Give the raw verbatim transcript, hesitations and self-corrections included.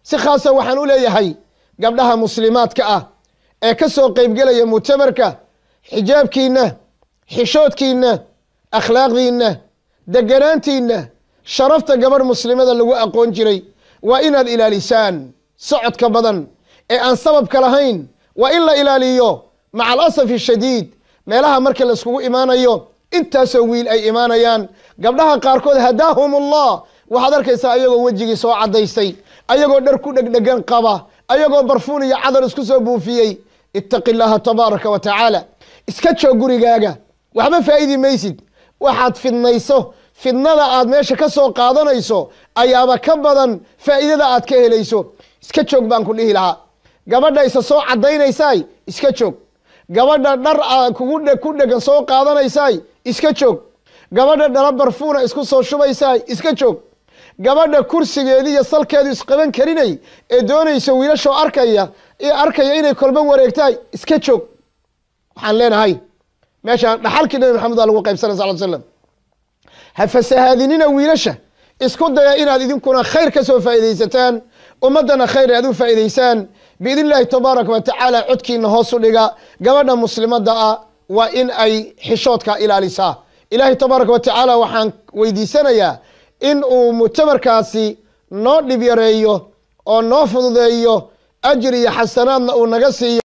si khaasa waxaan u leeyahay gabdhaha muslimaadka ah ee ka soo qaybgelaya mu'tamarka xijaabkiina xishoodkiina akhlaaqdiina deganaantiina sharafta gabar muslimada lagu aqoon jiray waa inaad ilaalisaan socodka badan ee aan sababka lahayn waa in la ilaaliyo maca alasafi shadiid meelaha marka la iskugu imaanayo intaasoo wiil ay imaanayaan gabdhaha qaarkood hadaahumullah waxaad arkaysaa ayagoo wejigii soo cadaystay ayagoo dhar ku dhegdhegan qaba ayagoo barfuun iyo cadar isku soo buufiyey ittaqi llaha tabaaraka wa tacaala iska joog gurigaaga waxba faa'idi maysid waxaad fidnayso fidnada aad meesha ka soo qaadanayso ayaaba ka badan faa'iidada aad ka helayso iska joog baan ku dhihi lahaa gabadha isa soo cadaynaysaay iska joog gabadha dhar aad kugu ku dhegan soo qaadanaysaay iska joog gabadha dhala barfuuna isku soo shubaysaay iska joog gabadha kursigeedii iyo salkeedu isqaban karinay ee doonaysa wiilashoo arkaya ee arkaya inay kolba wareegtaay iska joog waxaan leenahay meeshaan dhaxalkii nabi maxamed aa lagu qaybsanay sal ly slam ha fasahaadinina wiilasha isku daya inaad idinkuna khayr ka soo faa'iidaysataan ummaddana khayr aad u faa'iidaysaan biidn illahi tabaaraka wa tacaala codkiina hoos u dhiga gabadha muslimadda ah waa in ay xishoodka ilaalisaa ilaahay tabaaraka wa tacaala waxaan weydiisanayaa in uu mu'tamarkaasi noo dhib yareeyo oo noo fududeeyo ajri iyo xasanaadna uu naga siiyo